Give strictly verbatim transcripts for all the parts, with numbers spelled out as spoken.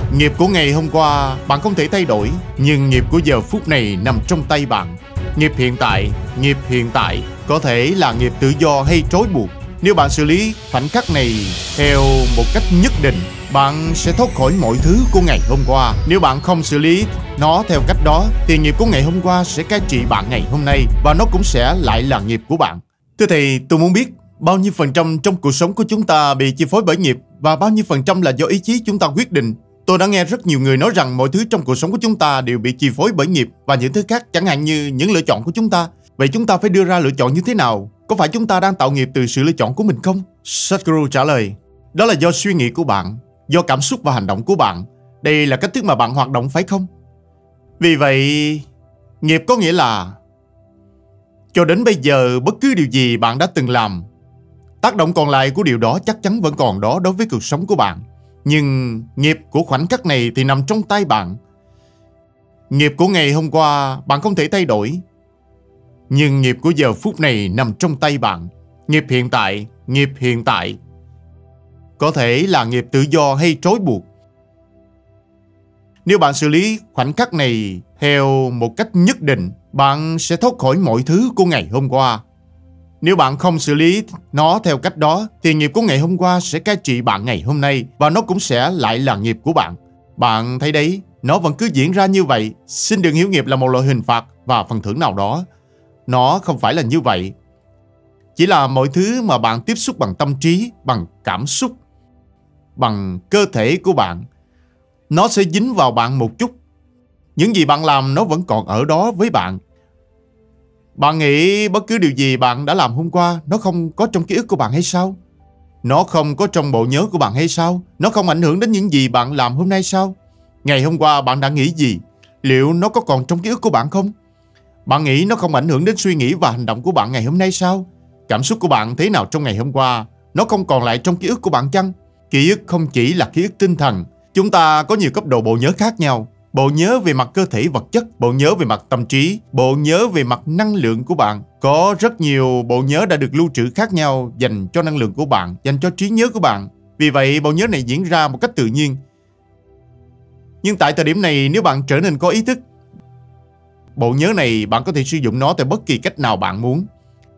Nghiệp của ngày hôm qua bạn không thể thay đổi, nhưng nghiệp của giờ phút này nằm trong tay bạn. Nghiệp hiện tại, nghiệp hiện tại có thể là nghiệp tự do hay trói buộc. Nếu bạn xử lý khoảnh khắc này theo một cách nhất định, bạn sẽ thoát khỏi mọi thứ của ngày hôm qua. Nếu bạn không xử lý nó theo cách đó, thì nghiệp của ngày hôm qua sẽ cai trị bạn ngày hôm nay, và nó cũng sẽ lại là nghiệp của bạn. Thưa thầy, tôi muốn biết bao nhiêu phần trăm trong cuộc sống của chúng ta bị chi phối bởi nghiệp, và bao nhiêu phần trăm là do ý chí chúng ta quyết định. Tôi đã nghe rất nhiều người nói rằng mọi thứ trong cuộc sống của chúng ta đều bị chi phối bởi nghiệp và những thứ khác, chẳng hạn như những lựa chọn của chúng ta. Vậy chúng ta phải đưa ra lựa chọn như thế nào? Có phải chúng ta đang tạo nghiệp từ sự lựa chọn của mình không? Sadhguru trả lời, đó là do suy nghĩ của bạn, do cảm xúc và hành động của bạn. Đây là cách thức mà bạn hoạt động, phải không? Vì vậy, nghiệp có nghĩa là cho đến bây giờ bất cứ điều gì bạn đã từng làm, tác động còn lại của điều đó chắc chắn vẫn còn đó đối với cuộc sống của bạn. Nhưng nghiệp của khoảnh khắc này thì nằm trong tay bạn. Nghiệp của ngày hôm qua bạn không thể thay đổi, nhưng nghiệp của giờ phút này nằm trong tay bạn. Nghiệp hiện tại, nghiệp hiện tại có thể là nghiệp tự do hay trói buộc. Nếu bạn xử lý khoảnh khắc này theo một cách nhất định, bạn sẽ thoát khỏi mọi thứ của ngày hôm qua. Nếu bạn không xử lý nó theo cách đó, thì nghiệp của ngày hôm qua sẽ cai trị bạn ngày hôm nay, và nó cũng sẽ lại là nghiệp của bạn. Bạn thấy đấy, nó vẫn cứ diễn ra như vậy. Xin đừng hiểu nghiệp là một loại hình phạt và phần thưởng nào đó. Nó không phải là như vậy. Chỉ là mọi thứ mà bạn tiếp xúc bằng tâm trí, bằng cảm xúc, bằng cơ thể của bạn, nó sẽ dính vào bạn một chút. Những gì bạn làm nó vẫn còn ở đó với bạn. Bạn nghĩ bất cứ điều gì bạn đã làm hôm qua nó không có trong ký ức của bạn hay sao? Nó không có trong bộ nhớ của bạn hay sao? Nó không ảnh hưởng đến những gì bạn làm hôm nay sao? Ngày hôm qua bạn đã nghĩ gì? Liệu nó có còn trong ký ức của bạn không? Bạn nghĩ nó không ảnh hưởng đến suy nghĩ và hành động của bạn ngày hôm nay sao? Cảm xúc của bạn thế nào trong ngày hôm qua, nó không còn lại trong ký ức của bạn chăng? Ký ức không chỉ là ký ức tinh thần. Chúng ta có nhiều cấp độ bộ nhớ khác nhau. Bộ nhớ về mặt cơ thể vật chất, bộ nhớ về mặt tâm trí, bộ nhớ về mặt năng lượng của bạn. Có rất nhiều bộ nhớ đã được lưu trữ khác nhau dành cho năng lượng của bạn, dành cho trí nhớ của bạn. Vì vậy, bộ nhớ này diễn ra một cách tự nhiên. Nhưng tại thời điểm này, nếu bạn trở nên có ý thức, bộ nhớ này bạn có thể sử dụng nó theo bất kỳ cách nào bạn muốn.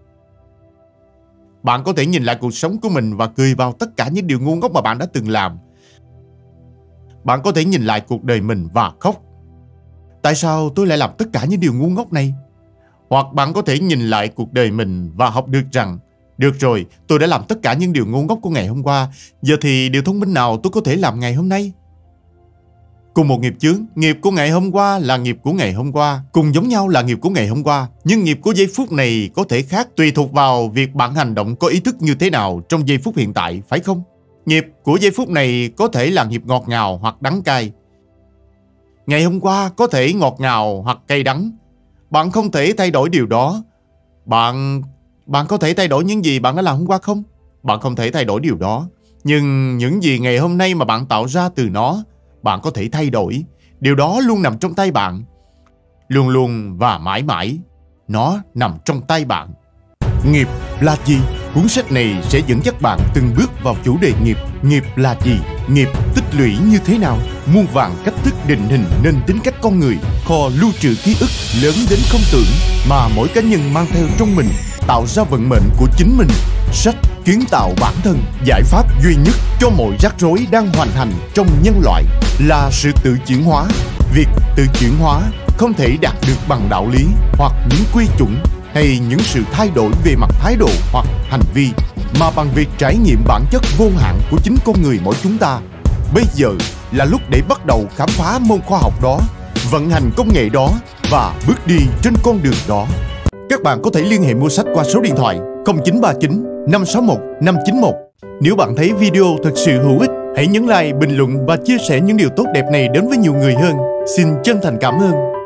Bạn có thể nhìn lại cuộc sống của mình và cười vào tất cả những điều ngu ngốc mà bạn đã từng làm. Bạn có thể nhìn lại cuộc đời mình và khóc. Tại sao tôi lại làm tất cả những điều ngu ngốc này? Hoặc bạn có thể nhìn lại cuộc đời mình và học được rằng, được rồi, tôi đã làm tất cả những điều ngu ngốc của ngày hôm qua, giờ thì điều thông minh nào tôi có thể làm ngày hôm nay? Cùng một nghiệp chướng, nghiệp của ngày hôm qua là nghiệp của ngày hôm qua, cùng giống nhau là nghiệp của ngày hôm qua, nhưng nghiệp của giây phút này có thể khác tùy thuộc vào việc bạn hành động có ý thức như thế nào trong giây phút hiện tại, phải không? Nghiệp của giây phút này có thể là nghiệp ngọt ngào hoặc đắng cay. Ngày hôm qua có thể ngọt ngào hoặc cay đắng. Bạn không thể thay đổi điều đó. Bạn bạn có thể thay đổi những gì bạn đã làm hôm qua không? Bạn không thể thay đổi điều đó. Nhưng những gì ngày hôm nay mà bạn tạo ra từ nó, bạn có thể thay đổi. Điều đó luôn nằm trong tay bạn. Luôn luôn và mãi mãi, nó nằm trong tay bạn. Nghiệp là gì? Cuốn sách này sẽ dẫn dắt bạn từng bước vào chủ đề nghiệp. Nghiệp là gì? Nghiệp tích lũy như thế nào? Muôn vàn cách thức định hình nên tính cách con người. Kho lưu trữ ký ức lớn đến không tưởng mà mỗi cá nhân mang theo trong mình, tạo ra vận mệnh của chính mình. Sách kiến tạo bản thân, giải pháp duy nhất cho mọi rắc rối đang hoành hành trong nhân loại là sự tự chuyển hóa. Việc tự chuyển hóa không thể đạt được bằng đạo lý hoặc những quy chuẩn hay những sự thay đổi về mặt thái độ hoặc hành vi, mà bằng việc trải nghiệm bản chất vô hạn của chính con người mỗi chúng ta. Bây giờ là lúc để bắt đầu khám phá môn khoa học đó, vận hành công nghệ đó và bước đi trên con đường đó. Các bạn có thể liên hệ mua sách qua số điện thoại không chín ba chín năm sáu một năm chín một. Nếu bạn thấy video thật sự hữu ích, hãy nhấn like, bình luận và chia sẻ những điều tốt đẹp này đến với nhiều người hơn. Xin chân thành cảm ơn.